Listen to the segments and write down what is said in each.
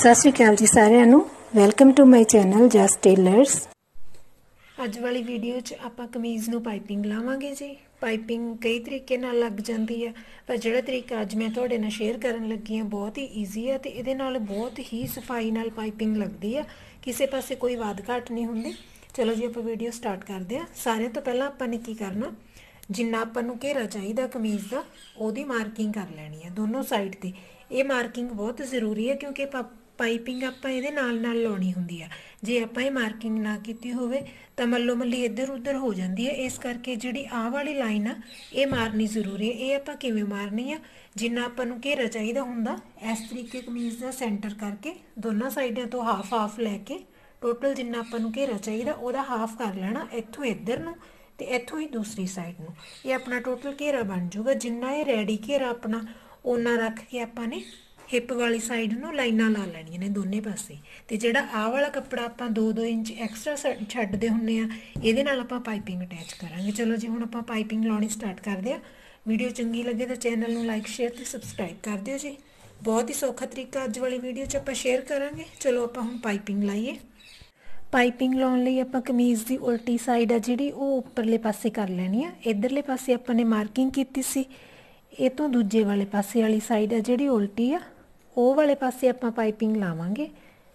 सत श्री अकाल जी सारिਆਂ ਨੂੰ welcome to my channel Jas tailors. ਅੱਜ ਵਾਲੀ ਵੀਡੀਓ 'ਚ ਆਪਾਂ ਕਮੀਜ਼ ਨੂੰ ਪਾਈਪਿੰਗ ਲਾਵਾਂਗੇ ਜੀ। ਪਾਈਪਿੰਗ ਕਈ ਤਰੀਕੇ ਨਾਲ ਲੱਗ ਜਾਂਦੀ ਹੈ, ਪਰ ਜਿਹੜਾ ਤਰੀਕਾ ਅੱਜ ਮੈਂ ਤੁਹਾਡੇ ਨਾਲ ਸ਼ੇਅਰ ਕਰਨ ਲੱਗੀ ਹਾਂ ਬਹੁਤ ਹੀ ਈਜ਼ੀ ਹੈ ਤੇ ਇਹਦੇ ਨਾਲ ਬਹੁਤ ਹੀ ਸਫਾਈ ਨਾਲ ਪਾਈਪਿੰਗ ਲੱਗਦੀ ਆ, ਕਿਸੇ ਪਾਸੇ ਕੋਈ ਵਾਧ ਘਾਟ ਨਹੀਂ ਹੁੰਦੀ। ਚਲੋ ਜੀ ਆਪਾਂ ਵੀਡੀਓ ਸਟਾਰਟ ਕਰਦੇ ਹਾਂ। ਸਾਰਿਆਂ ਤੋਂ ਪਹਿਲਾਂ ਆਪਾਂ ਨੇ ਕੀ ਕਰਨਾ, ਜਿੰਨਾ ਆਪਾਂ ਨੂੰ ਘੇਰਾ ਚਾਹੀਦਾ ਕਮੀਜ਼ ਦਾ ਉਹਦੀ ਮਾਰਕਿੰਗ ਕਰ ਲੈਣੀ ਹੈ ਦੋਨੋਂ ਸਾਈਡ ਤੇ। ਇਹ ਮਾਰਕਿੰਗ ਬਹੁਤ ਜ਼ਰੂਰੀ ਹੈ ਕਿਉਂਕਿ ਪਾਈਪਿੰਗ ਆਪਾਂ ਇਹਦੇ ਨਾਲ ਲਾਉਣੀ ਹੁੰਦੀ ਆ। ਜੇ ਆਪਾਂ ਇਹ ਮਾਰਕਿੰਗ ਨਾ ਕੀਤੀ ਹੋਵੇ ਤਾਂ ਮੱਲੋ ਮੱਲੀ ਇੱਧਰ ਉੱਧਰ ਹੋ ਜਾਂਦੀ ਹੈ। ਇਸ ਕਰਕੇ ਜਿਹੜੀ ਆਹ ਵਾਲੀ ਲਾਈਨ ਆ ਇਹ ਮਾਰਨੀ ਜ਼ਰੂਰੀ ਹੈ। ਇਹ ਆਪਾਂ ਕਿਵੇਂ ਮਾਰਨੀ ਆ, ਜਿੰਨਾ ਆਪਾਂ ਨੂੰ ਘੇਰਾ ਚਾਹੀਦਾ ਹੁੰਦਾ ਇਸ ਤਰੀਕੇ ਕਮੀਜ਼ ਦਾ ਸੈਂਟਰ ਕਰਕੇ ਦੋਨਾਂ ਸਾਈਡਾਂ ਤੋਂ ਹਾਫ ਹਾਫ ਲੈ ਕੇ ਟੋਟਲ ਜਿੰਨਾ ਆਪਾਂ ਨੂੰ ਘੇਰਾ ਚਾਹੀਦਾ ਉਹਦਾ ਹਾਫ ਕਰ ਲੈਣਾ, ਇੱਥੋਂ ਇੱਧਰ ਨੂੰ ਤੇ ਇੱਥੋਂ ਹੀ ਦੂਸਰੀ ਸਾਈਡ ਨੂੰ। ਇਹ ਆਪਣਾ ਟੋਟਲ ਘੇਰਾ ਬਣ ਜਾਊਗਾ। ਜਿੰਨਾ ਇਹ ਰੈਡੀ ਘੇਰਾ ਆਪਣਾ ਓਨਾ ਰੱਖ ਕੇ ਆਪਾਂ ਨੇ ਹਿੱਪ ਵਾਲੀ ਸਾਈਡ ਨੂੰ ਲਾਈਨਾਂ ਲਾ ਲੈਣੀਆਂ ਨੇ ਦੋਨੇ ਪਾਸੇ। ਤੇ ਜਿਹੜਾ ਆਹ ਵਾਲਾ ਕੱਪੜਾ ਆਪਾਂ 2-2 ਇੰਚ ਐਕਸਟਰਾ ਛੱਡਦੇ ਹੁੰਦੇ ਆ, ਇਹਦੇ ਨਾਲ ਆਪਾਂ ਪਾਈਪਿੰਗ ਅਟੈਚ ਕਰਾਂਗੇ। ਚਲੋ ਜੀ ਹੁਣ ਆਪਾਂ ਪਾਈਪਿੰਗ ਲਾਉਣੀ ਸਟਾਰਟ ਕਰਦੇ ਆ। ਵੀਡੀਓ ਚੰਗੀ ਲੱਗੇ ਤਾਂ ਚੈਨਲ ਨੂੰ ਲਾਈਕ ਸ਼ੇਅਰ ਤੇ ਸਬਸਕ੍ਰਾਈਬ ਕਰ ਦਿਓ ਜੀ। ਬਹੁਤ ਹੀ ਸੌਖਾ ਤਰੀਕਾ ਅੱਜ ਵਾਲੀ ਵੀਡੀਓ 'ਚ ਆਪਾਂ ਸ਼ੇਅਰ ਕਰਾਂਗੇ। ਚਲੋ ਆਪਾਂ ਹੁਣ ਪਾਈਪਿੰਗ ਲਾਈਏ। ਪਾਈਪਿੰਗ ਲਾਉਣ ਲਈ ਆਪਾਂ ਕਮੀਜ਼ ਦੀ ਉਲਟੀ ਸਾਈਡ ਆ ਜਿਹੜੀ ਉਹ ਉੱਪਰਲੇ ਪਾਸੇ ਕਰ ਲੈਣੀ ਆ। ਇੱਧਰਲੇ ਪਾਸੇ ਆਪਾਂ ਨੇ ਮਾਰਕਿੰਗ ਕੀਤੀ ਸੀ, ਇਹ ਤੋਂ ਦੂਜੇ ਵਾਲੇ ਪਾਸੇ ਵਾਲੀ ਸਾਈਡ ਆ ਜਿਹੜੀ ਉਲਟੀ ਆ ਉਹ ਵਾਲੇ ਪਾਸੇ ਆਪਾਂ ਪਾਈਪਿੰਗ ਲਾਵਾਂਗੇ।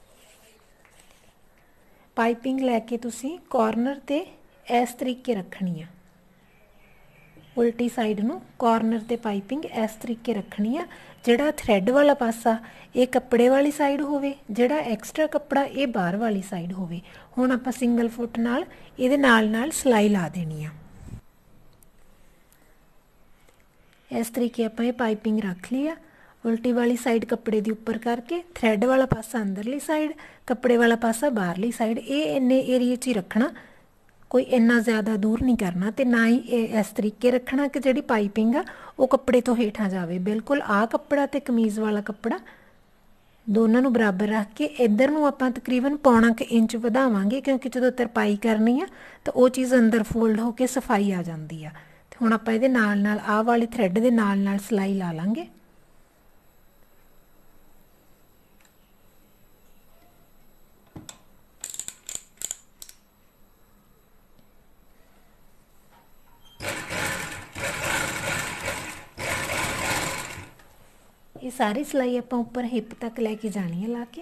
ਪਾਈਪਿੰਗ ਲੈ ਕੇ ਤੁਸੀਂ ਕਾਰਨਰ ਤੇ ਇਸ ਤਰੀਕੇ ਰੱਖਣੀ ਆ, ਉਲਟੀ ਸਾਈਡ ਨੂੰ ਕਾਰਨਰ ਤੇ ਪਾਈਪਿੰਗ ਇਸ ਤਰੀਕੇ ਰੱਖਣੀ ਆ। ਜਿਹੜਾ ਥਰੈਡ ਵਾਲਾ ਪਾਸਾ ਇਹ ਕੱਪੜੇ ਵਾਲੀ ਸਾਈਡ ਹੋਵੇ, ਜਿਹੜਾ ਐਕਸਟਰਾ ਕੱਪੜਾ ਇਹ ਬਾਹਰ ਵਾਲੀ ਸਾਈਡ ਹੋਵੇ। ਹੁਣ ਆਪਾਂ ਸਿੰਗਲ ਫੁੱਟ ਨਾਲ ਇਹਦੇ ਨਾਲ ਸਿਲਾਈ ਲਾ ਦੇਣੀ ਆ। ਇਸ ਤਰੀਕੇ ਆਪਾਂ ਇਹ ਪਾਈਪਿੰਗ ਰੱਖ ਲਈ ਆ। ਉਲਟੀ ਵਾਲੀ ਸਾਈਡ ਕੱਪੜੇ ਦੀ ਉੱਪਰ ਕਰਕੇ, ਥਰੈਡ ਵਾਲਾ ਪਾਸਾ ਅੰਦਰਲੀ ਸਾਈਡ, ਕੱਪੜੇ ਵਾਲਾ ਪਾਸਾ ਬਾਹਰਲੀ ਸਾਈਡ। ਇਹ ਇੰਨੇ ਏਰੀਏ 'ਚ ਹੀ ਰੱਖਣਾ, ਕੋਈ ਇੰਨਾ ਜ਼ਿਆਦਾ ਦੂਰ ਨਹੀਂ ਕਰਨਾ ਤੇ ਨਾ ਹੀ ਇਸ ਤਰੀਕੇ ਰੱਖਣਾ ਕਿ ਜਿਹੜੀ ਪਾਈਪਿੰਗ ਆ ਉਹ ਕੱਪੜੇ ਤੋਂ ਹੇਠਾਂ ਜਾਵੇ। ਬਿਲਕੁਲ ਆਹ ਕੱਪੜਾ ਤੇ ਕਮੀਜ਼ ਵਾਲਾ ਕੱਪੜਾ ਦੋਨਾਂ ਨੂੰ ਬਰਾਬਰ ਰੱਖ ਕੇ ਇੱਧਰ ਨੂੰ ਆਪਾਂ ਤਕਰੀਬਨ 1.25 ਇੰਚ ਵਧਾਵਾਂਗੇ, ਕਿਉਂਕਿ ਜਦੋਂ ਤਰਪਾਈ ਕਰਨੀ ਆ ਤਾਂ ਉਹ ਚੀਜ਼ ਅੰਦਰ ਫੋਲਡ ਹੋ ਕੇ ਸਫਾਈ ਆ ਜਾਂਦੀ ਆ। ਤੇ ਹੁਣ ਆਪਾਂ ਇਹਦੇ ਨਾਲ ਆਹ ਵਾਲੇ ਥਰੈਡ ਦੇ ਨਾਲ ਸਿਲਾਈ ਲਾ ਲਾਂਗੇ। ਇਹ ਸਾਰੀ ਸਿਲਾਈ ਆਪਾਂ ਉੱਪਰ ਹਿੱਪ ਤੱਕ ਲੈ ਕੇ ਜਾਣੀ ਹੈ ਲਾ ਕੇ।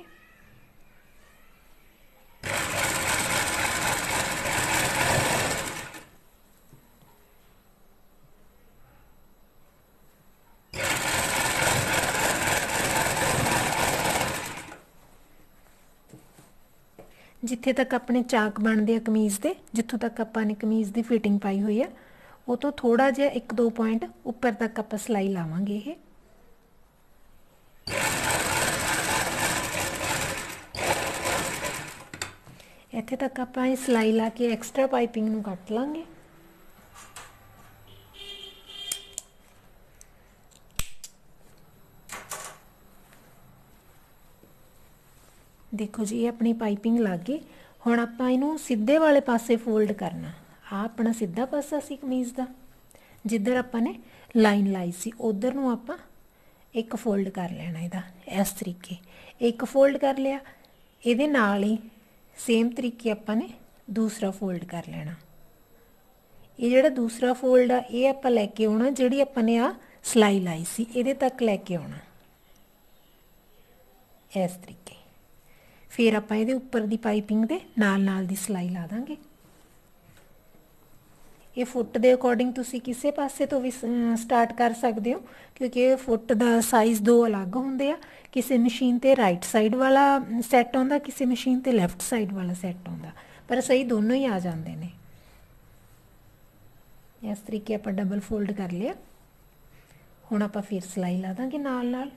ਜਿੱਥੇ ਤੱਕ ਆਪਣੇ ਚਾਕ ਬਣਦੇ ਆ ਕਮੀਜ਼ ਦੇ, ਜਿੱਥੋਂ ਤੱਕ ਆਪਾਂ ਨੇ ਕਮੀਜ਼ ਦੀ ਫਿਟਿੰਗ ਪਾਈ ਹੋਈ ਆ ਉਹ ਤੋਂ ਥੋੜਾ ਜਿਹਾ 1-2 ਪੁਆਇੰਟ ਉੱਪਰ ਤੱਕ ਆਪਾਂ ਸਿਲਾਈ ਲਾਵਾਂਗੇ। ਇਹ ਇੱਥੇ ਤੱਕ ਆਪਾਂ ਇਹ ਸਿਲਾਈ ਲਾ ਕੇ ਐਕਸਟਰਾ ਪਾਈਪਿੰਗ ਨੂੰ ਕੱਟ ਲਾਂਗੇ। ਦੇਖੋ ਜੀ ਇਹ ਆਪਣੀ ਪਾਈਪਿੰਗ ਲੱਗ ਗਈ। ਹੁਣ ਆਪਾਂ ਇਹਨੂੰ ਸਿੱਧੇ ਵਾਲੇ ਪਾਸੇ ਫੋਲਡ ਕਰਨਾ। ਆਹ ਆਪਣਾ ਸਿੱਧਾ ਪਾਸਾ ਸੀ ਕਮੀਜ਼ ਦਾ, ਜਿੱਧਰ ਆਪਾਂ ਨੇ ਲਾਈਨ ਲਾਈ ਸੀ ਉਧਰ ਨੂੰ ਆਪਾਂ ਇੱਕ ਫੋਲਡ ਕਰ ਲੈਣਾ ਇਹਦਾ ਇਸ ਤਰੀਕੇ। ਇੱਕ ਫੋਲਡ ਕਰ ਲਿਆ, ਇਹਦੇ ਨਾਲ ਹੀ ਸੇਮ ਤਰੀਕੇ ਆਪਾਂ ਨੇ ਦੂਸਰਾ ਫੋਲਡ ਕਰ ਲੈਣਾ। ਇਹ ਜਿਹੜਾ ਦੂਸਰਾ ਫੋਲਡ ਆ ਇਹ ਆਪਾਂ ਲੈ ਕੇ ਆਉਣਾ, ਜਿਹੜੀ ਆਪਾਂ ਨੇ ਆ ਸਿਲਾਈ ਲਾਈ ਸੀ ਇਹਦੇ ਤੱਕ ਲੈ ਕੇ ਆਉਣਾ ਇਸ ਤਰੀਕੇ। ਫਿਰ ਆਪਾਂ ਇਹਦੇ ਉੱਪਰ ਦੀ ਪਾਈਪਿੰਗ ਦੇ ਨਾਲ ਦੀ ਸਿਲਾਈ ਲਾ ਦਾਂਗੇ। ਇਹ ਫੁੱਟ ਦੇ ਅਕੋਰਡਿੰਗ ਤੁਸੀਂ ਕਿਸੇ ਪਾਸੇ ਤੋਂ ਵੀ ਸਟਾਰਟ ਕਰ ਸਕਦੇ ਹੋ, ਕਿਉਂਕਿ ਇਹ ਫੁੱਟ ਦਾ ਸਾਈਜ਼ 2 ਅਲੱਗ ਹੁੰਦੇ ਆ। ਕਿਸੇ ਮਸ਼ੀਨ ਤੇ ਰਾਈਟ ਸਾਈਡ ਵਾਲਾ ਸੈੱਟ ਆਉਂਦਾ, ਕਿਸੇ ਮਸ਼ੀਨ ਤੇ ਲੈਫਟ ਸਾਈਡ ਵਾਲਾ ਸੈੱਟ ਆਉਂਦਾ, ਪਰ ਸਹੀ ਦੋਨੋਂ ਹੀ ਆ ਜਾਂਦੇ ਨੇ। ਇਸ ਤਰੀਕੇ ਆਪਾਂ ਡਬਲ ਫੋਲਡ ਕਰ ਲਿਆ। ਹੁਣ ਆਪਾਂ ਫਿਰ ਸਿਲਾਈ ਲਾ ਦਾਂਗੇ ਨਾਲ।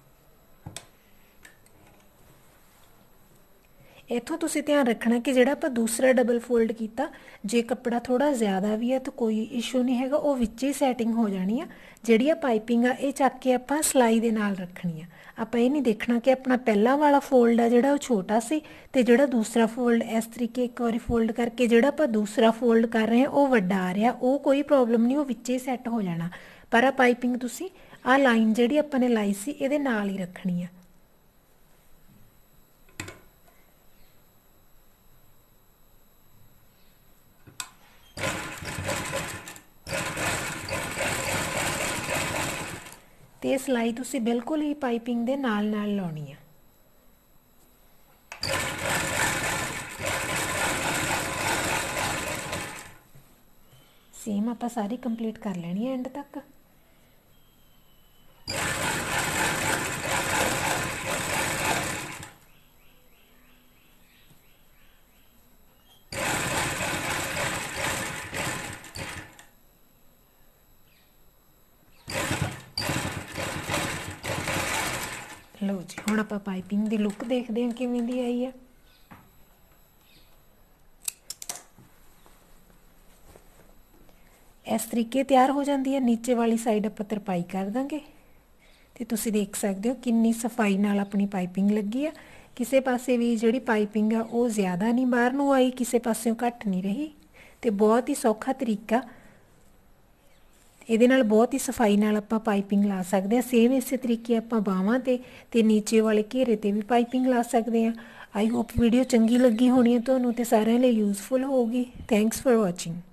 ਇੱਥੋਂ ਤੁਸੀਂ ਧਿਆਨ ਰੱਖਣਾ ਕਿ ਜਿਹੜਾ ਆਪਾਂ ਦੂਸਰਾ ਡਬਲ ਫੋਲਡ ਕੀਤਾ, ਜੇ ਕੱਪੜਾ ਥੋੜਾ ਜ਼ਿਆਦਾ ਵੀ ਹੈ ਤਾਂ ਕੋਈ ਇਸ਼ੂ ਨਹੀਂ ਹੈਗਾ, ਉਹ ਵਿੱਚ ਹੀ ਸੈਟਿੰਗ ਹੋ ਜਾਣੀ ਆ। ਜਿਹੜੀ ਆ ਪਾਈਪਿੰਗ ਆ ਇਹ ਚੱਕ ਕੇ ਆਪਾਂ ਸਿਲਾਈ ਦੇ ਨਾਲ ਰੱਖਣੀ ਆ। ਆਪਾਂ ਇਹ ਨਹੀਂ ਦੇਖਣਾ ਕਿ ਆਪਣਾ ਪਹਿਲਾ ਵਾਲਾ ਫੋਲਡ ਆ ਜਿਹੜਾ ਉਹ ਛੋਟਾ ਸੀ ਤੇ ਜਿਹੜਾ ਦੂਸਰਾ ਫੋਲਡ ਇਸ ਤਰੀਕੇ ਇੱਕ ਵਾਰੀ ਫੋਲਡ ਕਰਕੇ ਜਿਹੜਾ ਆਪਾਂ ਦੂਸਰਾ ਫੋਲਡ ਕਰ ਰਹੇ ਹਾਂ ਉਹ ਵੱਡਾ ਆ ਰਿਹਾ। ਉਹ ਕੋਈ ਪ੍ਰੋਬਲਮ ਨਹੀਂ, ਉਹ ਵਿੱਚ ਹੀ ਸੈੱਟ ਹੋ ਜਾਣਾ। ਪਰ ਆ ਪਾਈਪਿੰਗ ਤੁਸੀਂ ਆ ਲਾਈਨ ਜਿਹੜੀ ਆਪਾਂ ਨੇ ਲਾਈ ਸੀ ਇਹਦੇ ਨਾਲ ਹੀ ਰੱਖਣੀ ਆ। ਤੇ ਸਿਲਾਈ ਤੁਸੀਂ ਬਿਲਕੁਲ ਹੀ ਪਾਈਪਿੰਗ ਦੇ ਨਾਲ ਨਾਲ ਲਾਉਣੀ ਆ। सेम आप सारी कंप्लीट कर लेनी है एंड तक। लो जी हुण आपां पाइपिंग दी लुक देखते हैं किवें दी आई है। इस तरीके तैयार हो जाती है। नीचे वाली साइड आप तरपाई कर देंगे तो तुसी देख सकते हो कितनी सफाई नाल अपनी पाइपिंग लगी है। किसी पासे भी जिहड़ी पाइपिंग है वो ज़्यादा नहीं बाहर नूं आई, किसी पासों घट नहीं रही। तो बहुत ही सौखा तरीका, ਇਹਦੇ ਨਾਲ बहुत ही सफाई नाल आपां पाइपिंग ला सकते हैं। सेम इस तरीके आपां बाहां ते नीचे वाले घेरे ते भी पाइपिंग ला सकते हैं। आई होप वीडियो चंगी लगी होनी है तुहानूं ते सारिਆਂ ਲਈ यूजफुल होगी। Thanks for watching.